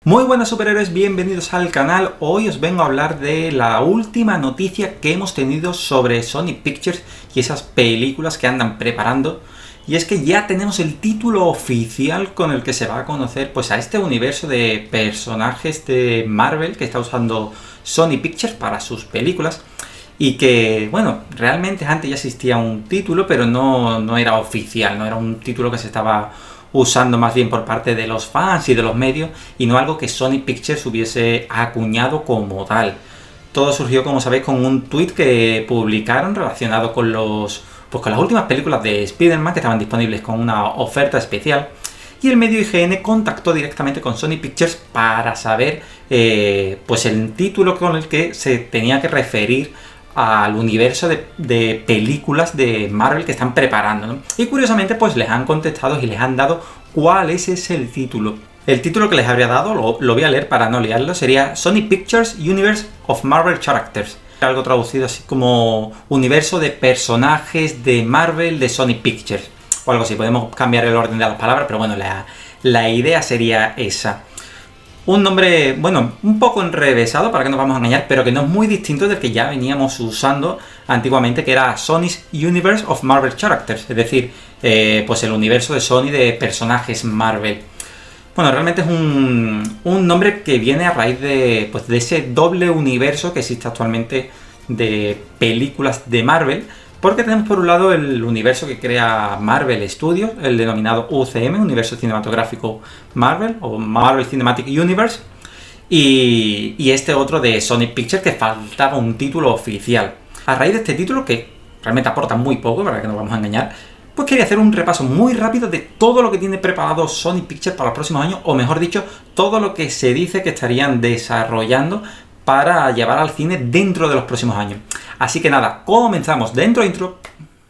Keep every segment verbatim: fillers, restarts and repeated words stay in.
Muy buenas superhéroes, bienvenidos al canal. Hoy os vengo a hablar de la última noticia que hemos tenido sobre Sony Pictures y esas películas que andan preparando. Y es que ya tenemos el título oficial con el que se va a conocer pues a este universo de personajes de Marvel que está usando Sony Pictures para sus películas. Y que, bueno, realmente antes ya existía un título, pero no, no era oficial, no era un título que se estaba usando más bien por parte de los fans y de los medios, y no algo que Sony Pictures hubiese acuñado como tal. Todo surgió, como sabéis, con un tweet que publicaron relacionado con los pues con las últimas películas de Spider-Man que estaban disponibles con una oferta especial, y el medio I G N contactó directamente con Sony Pictures para saber eh, pues el título con el que se tenía que referir al universo de, de películas de Marvel que están preparando, ¿no? Y curiosamente pues les han contestado y les han dado cuál es ese el título. El título que les habría dado, lo, lo voy a leer para no liarlo, sería Sony Pictures Universe of Marvel Characters. Algo traducido así como universo de personajes de Marvel de Sony Pictures. O algo así, podemos cambiar el orden de las palabras, pero bueno, la, la idea sería esa. Un nombre, bueno, un poco enrevesado, para que nos vamos a engañar, pero que no es muy distinto del que ya veníamos usando antiguamente, que era Sony's Universe of Marvel Characters, es decir, eh, pues el universo de Sony de personajes Marvel. Bueno, realmente es un, un nombre que viene a raíz de, pues, de ese doble universo que existe actualmente de películas de Marvel, porque tenemos por un lado el universo que crea Marvel Studios, el denominado U C M, Universo Cinematográfico Marvel, o Marvel Cinematic Universe, y, y este otro de Sony Pictures, que faltaba un título oficial. A raíz de este título, que realmente aporta muy poco, para que no vamos a engañar, pues quería hacer un repaso muy rápido de todo lo que tiene preparado Sony Pictures para los próximos años, o mejor dicho, todo lo que se dice que estarían desarrollando para llevar al cine dentro de los próximos años. Así que nada, comenzamos dentro intro.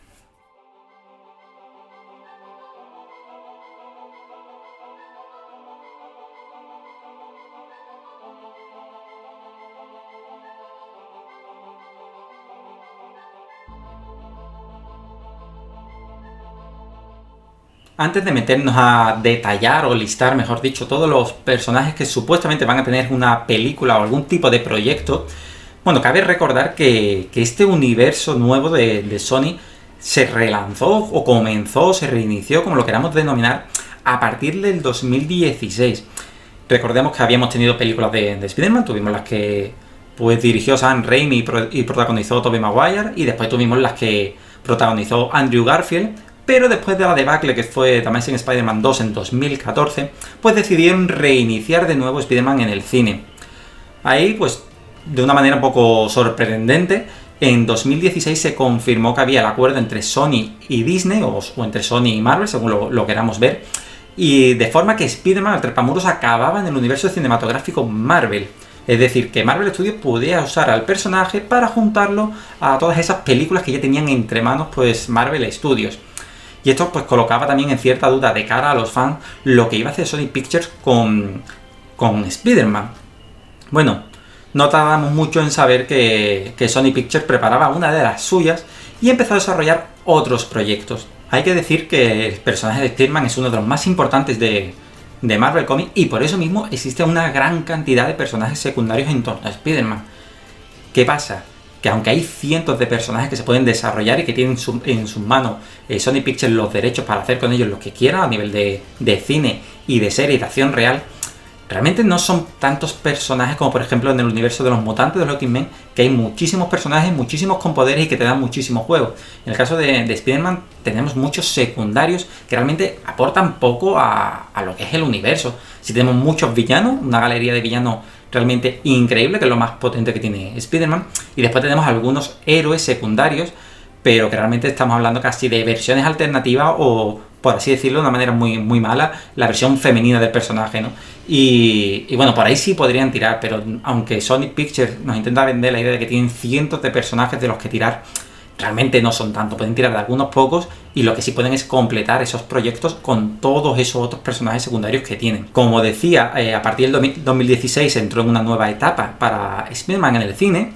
Antes de meternos a detallar o listar, mejor dicho, todos los personajes que supuestamente van a tener una película o algún tipo de proyecto, bueno, cabe recordar que, que este universo nuevo de, de Sony se relanzó o comenzó, se reinició, como lo queramos denominar, a partir del dos mil dieciséis. Recordemos que habíamos tenido películas de, de Spider-Man, tuvimos las que pues dirigió Sam Raimi y, pro, y protagonizó Tobey Maguire, y después tuvimos las que protagonizó Andrew Garfield. Pero después de la debacle que fue The Amazing Spider-Man dos en dos mil catorce, pues decidieron reiniciar de nuevo Spider-Man en el cine. Ahí, pues, de una manera un poco sorprendente, en dos mil dieciséis se confirmó que había el acuerdo entre Sony y Disney, o, o entre Sony y Marvel, según lo, lo queramos ver, y de forma que Spider-Man, el trepamuros, acababa en el universo cinematográfico Marvel. Es decir, que Marvel Studios podía usar al personaje para juntarlo a todas esas películas que ya tenían entre manos pues Marvel Studios. Y esto pues colocaba también en cierta duda de cara a los fans lo que iba a hacer Sony Pictures con, con Spider-Man. Bueno, no tardamos mucho en saber que, que Sony Pictures preparaba una de las suyas y empezó a desarrollar otros proyectos. Hay que decir que el personaje de Spider-Man es uno de los más importantes de, de Marvel Comics, y por eso mismo existe una gran cantidad de personajes secundarios en torno a Spider-Man. ¿Qué pasa? Que aunque hay cientos de personajes que se pueden desarrollar y que tienen su, en sus manos eh, Sony Pictures los derechos para hacer con ellos lo que quiera a nivel de, de cine y de serie y de acción real, realmente no son tantos personajes como por ejemplo en el universo de los mutantes de los X-Men, que hay muchísimos personajes, muchísimos con poderes y que te dan muchísimos juegos. En el caso de, de Spider-Man tenemos muchos secundarios que realmente aportan poco a, a lo que es el universo. Si tenemos muchos villanos, una galería de villanos realmente increíble, que es lo más potente que tiene Spider-Man, y después tenemos algunos héroes secundarios, pero que realmente estamos hablando casi de versiones alternativas o, por así decirlo de una manera muy, muy mala, la versión femenina del personaje, ¿no? Y, y bueno, por ahí sí podrían tirar, pero aunque Sony Pictures nos intenta vender la idea de que tienen cientos de personajes de los que tirar, realmente no son tantos, pueden tirar de algunos pocos, y lo que sí pueden es completar esos proyectos con todos esos otros personajes secundarios que tienen. Como decía, eh, a partir del dos mil dieciséis entró en una nueva etapa para Spider-Man en el cine,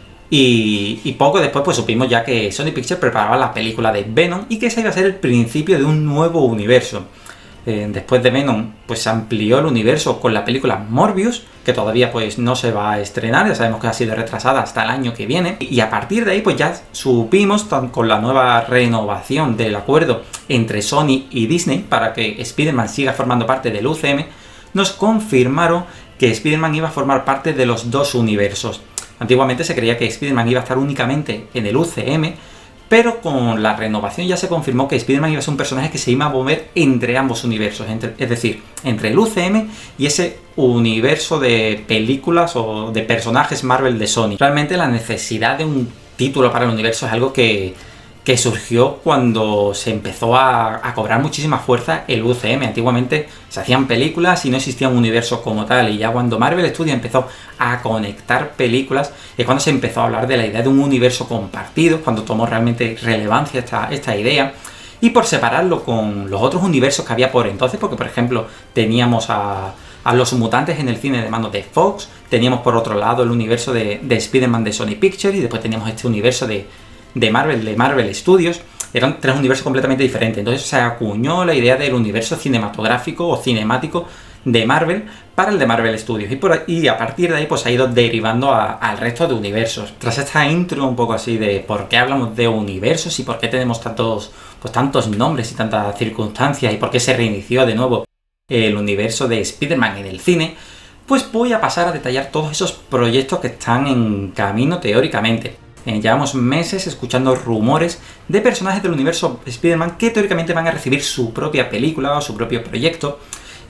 y, y poco después pues supimos ya que Sony Pictures preparaba la película de Venom y que ese iba a ser el principio de un nuevo universo. Eh, después de Venom, pues se amplió el universo con la película Morbius, que todavía pues no se va a estrenar, ya sabemos que ha sido retrasada hasta el año que viene, y a partir de ahí pues ya supimos, con la nueva renovación del acuerdo entre Sony y Disney para que Spider-Man siga formando parte del U C M, nos confirmaron que Spider-Man iba a formar parte de los dos universos. Antiguamente se creía que Spider-Man iba a estar únicamente en el U C M, pero con la renovación ya se confirmó que Spider-Man iba a ser un personaje que se iba a mover entre ambos universos, entre, es decir, entre el U C M y ese universo de películas o de personajes Marvel de Sony. Realmente la necesidad de un título para el universo es algo que, que surgió cuando se empezó a, a cobrar muchísima fuerza el U C M. Antiguamente se hacían películas y no existía un universo como tal, y ya cuando Marvel Studios empezó a conectar películas es cuando se empezó a hablar de la idea de un universo compartido, cuando tomó realmente relevancia esta, esta idea, y por separarlo con los otros universos que había por entonces, porque por ejemplo teníamos a, a los mutantes en el cine de manos de Fox, teníamos por otro lado el universo de, de Spider-Man de Sony Pictures, y después teníamos este universo de, de Marvel, de Marvel Studios. Eran tres universos completamente diferentes. Entonces se acuñó la idea del universo cinematográfico o cinemático de Marvel para el de Marvel Studios, y, por, y a partir de ahí pues ha ido derivando a, al resto de universos. Tras esta intro un poco así de por qué hablamos de universos y por qué tenemos tantos, pues, tantos nombres y tantas circunstancias, y por qué se reinició de nuevo el universo de Spider-Man en el cine, pues voy a pasar a detallar todos esos proyectos que están en camino teóricamente. Eh, llevamos meses escuchando rumores de personajes del universo Spider-Man que teóricamente van a recibir su propia película o su propio proyecto.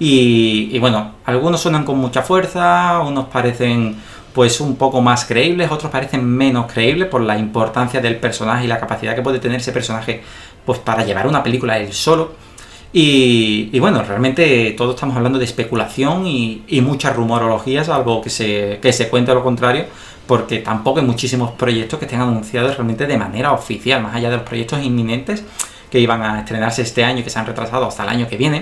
Y, y bueno, algunos suenan con mucha fuerza, unos parecen pues un poco más creíbles, otros parecen menos creíbles por la importancia del personaje y la capacidad que puede tener ese personaje pues para llevar una película él solo. Y, y bueno, realmente todos estamos hablando de especulación y, y mucha rumorología, salvo que se, que se cuente lo contrario, porque tampoco hay muchísimos proyectos que estén anunciados realmente de manera oficial, más allá de los proyectos inminentes que iban a estrenarse este año y que se han retrasado hasta el año que viene,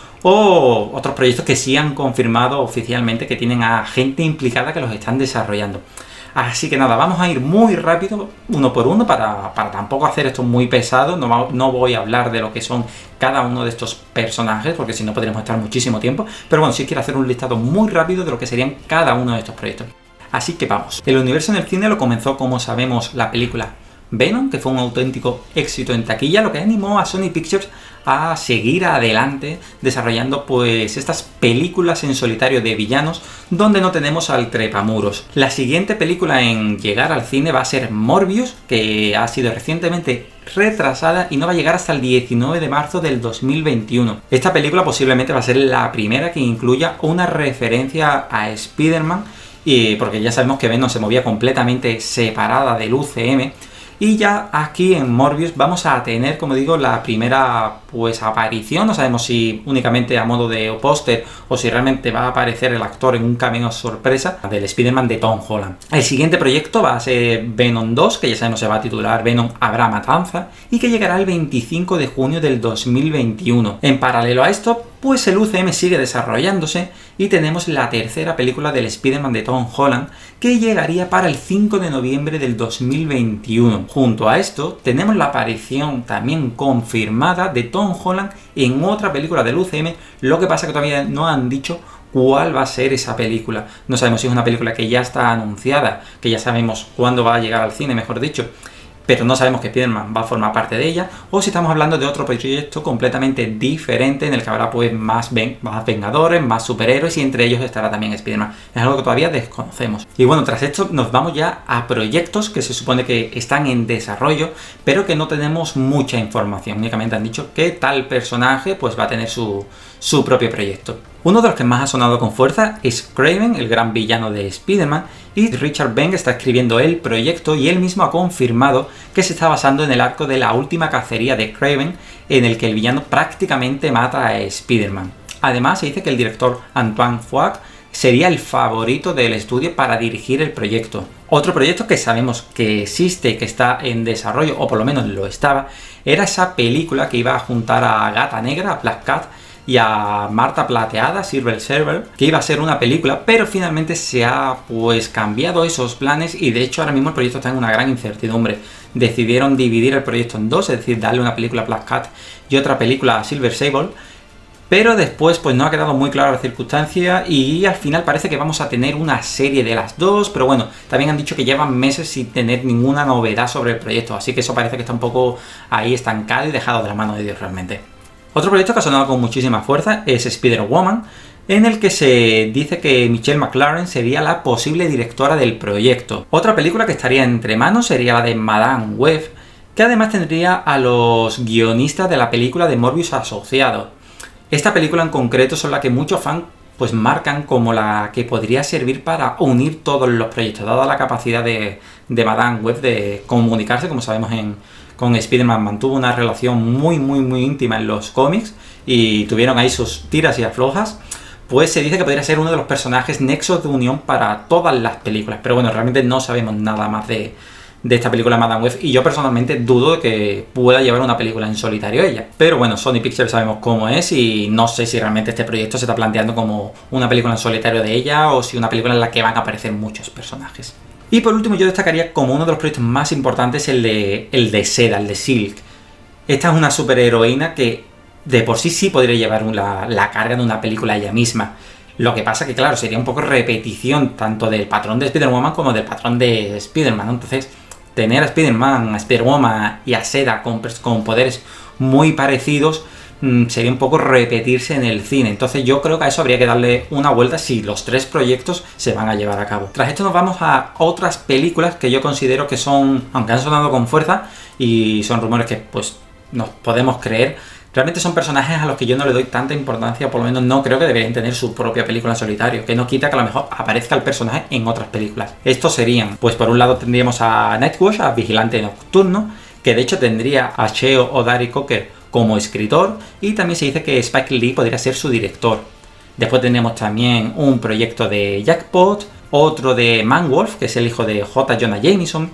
o otros proyectos que sí han confirmado oficialmente que tienen a gente implicada que los están desarrollando. Así que nada, vamos a ir muy rápido, uno por uno, para, para tampoco hacer esto muy pesado. No, va, no voy a hablar de lo que son cada uno de estos personajes, porque si no podríamos estar muchísimo tiempo. Pero bueno, sí quiero hacer un listado muy rápido de lo que serían cada uno de estos proyectos. Así que vamos. El universo en el cine lo comenzó, como sabemos, la película Venom, que fue un auténtico éxito en taquilla, lo que animó a Sony Pictures a seguir adelante desarrollando pues estas películas en solitario de villanos donde no tenemos al trepamuros. La siguiente película en llegar al cine va a ser Morbius, que ha sido recientemente retrasada y no va a llegar hasta el diecinueve de marzo del dos mil veintiuno. Esta película posiblemente va a ser la primera que incluya una referencia a Spider-Man, y porque ya sabemos que Venom se movía completamente separada del U C M. Y ya aquí en Morbius vamos a tener, como digo, la primera pues aparición. No sabemos si únicamente a modo de póster o si realmente va a aparecer el actor en un cameo sorpresa del Spider-Man de Tom Holland. El siguiente proyecto va a ser Venom dos, que ya sabemos se va a titular Venom Habrá Matanza, y que llegará el veinticinco de junio del dos mil veintiuno. En paralelo a esto, pues el U C M sigue desarrollándose y tenemos la tercera película del Spider-Man de Tom Holland, que llegaría para el cinco de noviembre del dos mil veintiuno. Junto a esto, tenemos la aparición también confirmada de Tom Holland en otra película del U C M, lo que pasa que todavía no han dicho cuál va a ser esa película. No sabemos si es una película que ya está anunciada, que ya sabemos cuándo va a llegar al cine, mejor dicho, pero no sabemos que Spider-Man va a formar parte de ella, o si estamos hablando de otro proyecto completamente diferente en el que habrá pues más, ven más vengadores, más superhéroes, y entre ellos estará también Spider-Man. Es algo que todavía desconocemos. Y bueno, tras esto nos vamos ya a proyectos que se supone que están en desarrollo, pero que no tenemos mucha información. Únicamente han dicho que tal personaje pues va a tener su, su propio proyecto. Uno de los que más ha sonado con fuerza es Kraven, el gran villano de Spider-Man, y Richard Beng está escribiendo el proyecto y él mismo ha confirmado que se está basando en el arco de la última cacería de Kraven, en el que el villano prácticamente mata a Spider-Man. Además, se dice que el director Antoine Fuqua sería el favorito del estudio para dirigir el proyecto. Otro proyecto que sabemos que existe, que está en desarrollo, o por lo menos lo estaba, era esa película que iba a juntar a Gata Negra, a Black Cat, y a Marta Plateada, Silver Surfer, que iba a ser una película, pero finalmente se ha pues cambiado esos planes, y de hecho ahora mismo el proyecto está en una gran incertidumbre. Decidieron dividir el proyecto en dos, es decir, darle una película a Black Cat y otra película a Silver Sable, Pero después pues no ha quedado muy clara la circunstancia y al final parece que vamos a tener una serie de las dos, pero bueno, también han dicho que llevan meses sin tener ninguna novedad sobre el proyecto, así que eso parece que está un poco ahí estancado y dejado de la mano de Dios realmente. Otro proyecto que ha sonado con muchísima fuerza es Spider-Woman, en el que se dice que Michelle McLaren sería la posible directora del proyecto. Otra película que estaría entre manos sería la de Madame Web, que además tendría a los guionistas de la película de Morbius asociados. Esta película en concreto son la que muchos fans pues marcan como la que podría servir para unir todos los proyectos, dada la capacidad de, de Madame Web de comunicarse, como sabemos en, con Spider-Man mantuvo una relación muy muy muy íntima en los cómics y tuvieron ahí sus tiras y aflojas, pues se dice que podría ser uno de los personajes nexos de unión para todas las películas, pero bueno, realmente no sabemos nada más de... de esta película Madame Web, y yo personalmente dudo de que pueda llevar una película en solitario ella. Pero bueno, Sony Pictures sabemos cómo es y no sé si realmente este proyecto se está planteando como una película en solitario de ella o si una película en la que van a aparecer muchos personajes. Y por último yo destacaría como uno de los proyectos más importantes el de, el de Seda, el de Silk. Esta es una superheroína que de por sí sí podría llevar la, la carga de una película ella misma. Lo que pasa que claro, sería un poco repetición tanto del patrón de Spider-Woman como del patrón de Spider-Man, ¿no? Entonces tener a Spider-Man, a Spider-Woman y a Seda con, con poderes muy parecidos mmm, sería un poco repetirse en el cine. Entonces yo creo que a eso habría que darle una vuelta si los tres proyectos se van a llevar a cabo. Tras esto nos vamos a otras películas que yo considero que son, aunque han sonado con fuerza y son rumores que pues nos podemos creer, realmente son personajes a los que yo no le doy tanta importancia, por lo menos no creo que deberían tener su propia película en solitario, que no quita que a lo mejor aparezca el personaje en otras películas. Estos serían, pues por un lado tendríamos a Nightwatch, a Vigilante Nocturno, que de hecho tendría a Cheo Odari Cocker como escritor, y también se dice que Spike Lee podría ser su director. Después tendríamos también un proyecto de Jackpot, otro de Manwolf, que es el hijo de J. Jonah Jameson,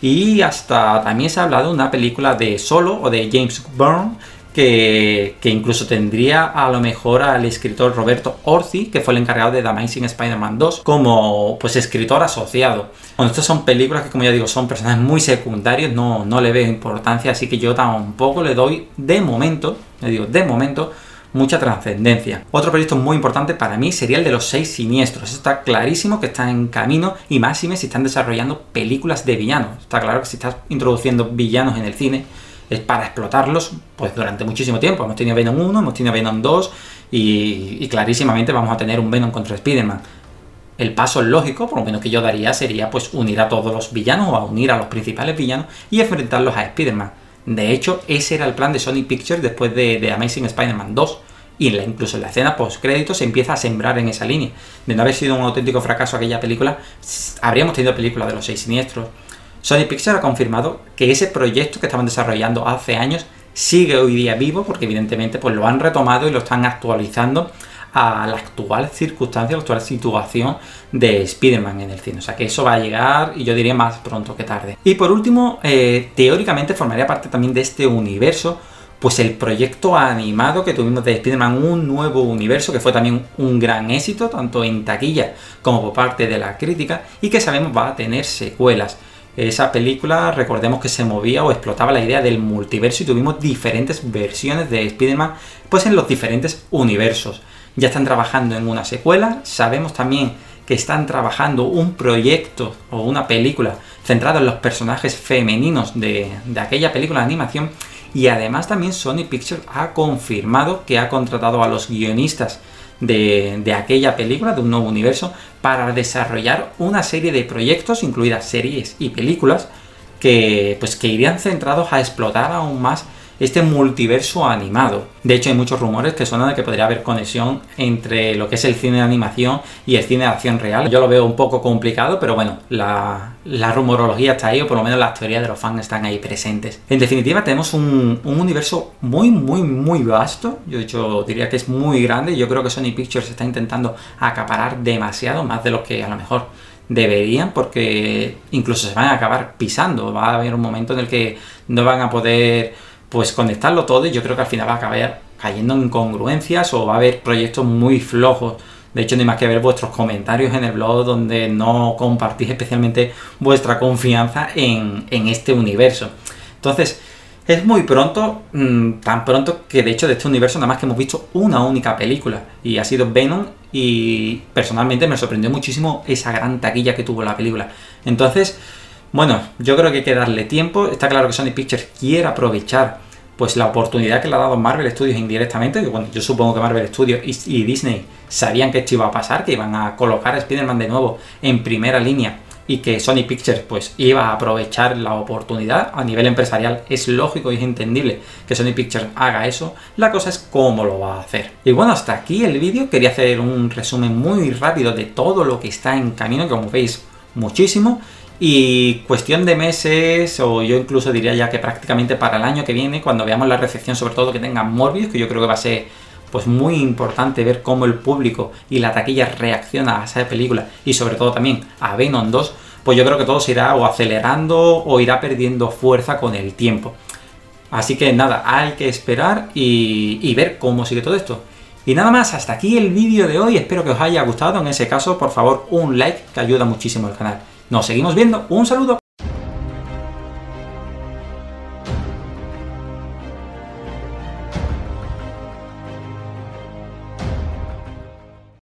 y hasta también se ha hablado de una película de Solo o de James Byrne, Que, que incluso tendría a lo mejor al escritor Roberto Orci, que fue el encargado de The Amazing Spider-Man dos, como pues escritor asociado. Bueno, estas son películas que, como ya digo, son personajes muy secundarios, no, no le veo importancia, así que yo tampoco le doy, de momento, le digo, de momento, mucha trascendencia. Otro proyecto muy importante para mí sería el de los seis siniestros. Está clarísimo que está en camino y máxime si están desarrollando películas de villanos. Está claro que si estás introduciendo villanos en el cine, es para explotarlos pues durante muchísimo tiempo. Hemos tenido Venom uno, hemos tenido Venom dos y, y clarísimamente vamos a tener un Venom contra Spider-Man. El paso lógico, por lo menos que yo daría, sería pues unir a todos los villanos o a unir a los principales villanos y enfrentarlos a Spider-Man. De hecho, ese era el plan de Sony Pictures después de, de Amazing Spider-Man dos. Y en la, incluso en la escena post-crédito se empieza a sembrar en esa línea. De no haber sido un auténtico fracaso aquella película, habríamos tenido película de los seis siniestros. Sony Pictures ha confirmado que ese proyecto que estaban desarrollando hace años sigue hoy día vivo, porque evidentemente pues lo han retomado y lo están actualizando a la actual circunstancia, a la actual situación de Spider-Man en el cine. O sea que eso va a llegar, y yo diría más pronto que tarde. Y por último, eh, teóricamente formaría parte también de este universo pues el proyecto animado que tuvimos de Spider-Man, un nuevo universo, que fue también un gran éxito, tanto en taquilla como por parte de la crítica, y que sabemos va a tener secuelas. Esa película, recordemos que se movía o explotaba la idea del multiverso y tuvimos diferentes versiones de Spider-Man pues en los diferentes universos. Ya están trabajando en una secuela, sabemos también que están trabajando un proyecto o una película centrada en los personajes femeninos de, de aquella película de animación, y además también Sony Pictures ha confirmado que ha contratado a los guionistas De, de aquella película, de un nuevo universo, para desarrollar una serie de proyectos, incluidas series y películas, que, pues, que irían centrados a explotar aún más este multiverso animado. De hecho, hay muchos rumores que suenan de que podría haber conexión entre lo que es el cine de animación y el cine de acción real. Yo lo veo un poco complicado, pero bueno, la, la rumorología está ahí, o por lo menos las teorías de los fans están ahí presentes. En definitiva, tenemos un, un universo muy, muy, muy vasto. Yo de hecho diría que es muy grande. Yo creo que Sony Pictures está intentando acaparar demasiado, más de lo que a lo mejor deberían, porque incluso se van a acabar pisando. Va a haber un momento en el que no van a poder pues conectarlo todo, y yo creo que al final va a acabar cayendo en incongruencias o va a haber proyectos muy flojos. De hecho, no hay más que ver vuestros comentarios en el blog, donde no compartís especialmente vuestra confianza en, en este universo. Entonces, Es muy pronto, mmm, tan pronto que de hecho de este universo nada más que hemos visto una única película, y ha sido Venom, y personalmente me sorprendió muchísimo esa gran taquilla que tuvo la película. Entonces, bueno, yo creo que hay que darle tiempo. Está claro que Sony Pictures quiere aprovechar pues la oportunidad que le ha dado Marvel Studios indirectamente, que bueno, yo supongo que Marvel Studios y, y Disney sabían que esto iba a pasar, que iban a colocar a Spider-Man de nuevo en primera línea, y que Sony Pictures pues iba a aprovechar la oportunidad. A nivel empresarial es lógico y es entendible que Sony Pictures haga eso. La cosa es cómo lo va a hacer. Y bueno, hasta aquí el vídeo. Quería hacer un resumen muy rápido de todo lo que está en camino, que como veis, muchísimo. Y cuestión de meses, o yo incluso diría ya que prácticamente para el año que viene, cuando veamos la recepción, sobre todo que tenga Morbius, que yo creo que va a ser pues muy importante ver cómo el público y la taquilla reacciona a esa película, y sobre todo también a Venom dos, pues yo creo que todo se irá o acelerando o irá perdiendo fuerza con el tiempo. Así que nada, hay que esperar y, y ver cómo sigue todo esto. Y nada más, hasta aquí el vídeo de hoy. Espero que os haya gustado. En ese caso, por favor, un like, que ayuda muchísimo al canal. Nos seguimos viendo. Un saludo.